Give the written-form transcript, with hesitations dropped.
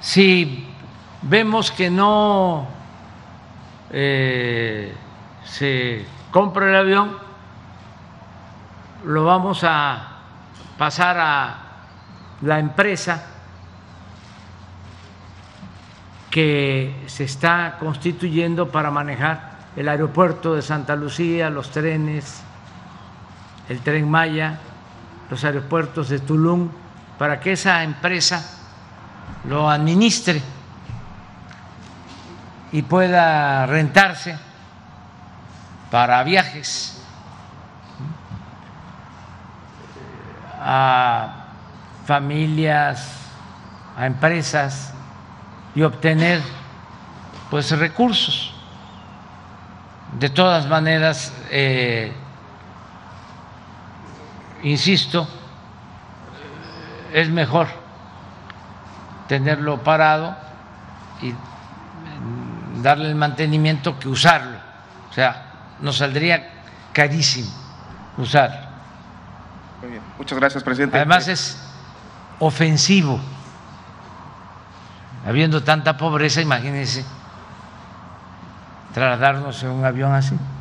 Si vemos que no se compra el avión, lo vamos a pasar a la empresa que se está constituyendo para manejar el aeropuerto de Santa Lucía, los trenes, el Tren Maya, los aeropuertos de Tulum, para que esa empresa lo administre y pueda rentarse para viajes a familias, a empresas y obtener pues recursos. De todas maneras, insisto, es mejor tenerlo parado y darle el mantenimiento que usarlo. O sea, nos saldría carísimo usarlo. Muy bien, muchas gracias, presidente. Además es ofensivo. Habiendo tanta pobreza, imagínense trasladarnos en un avión así.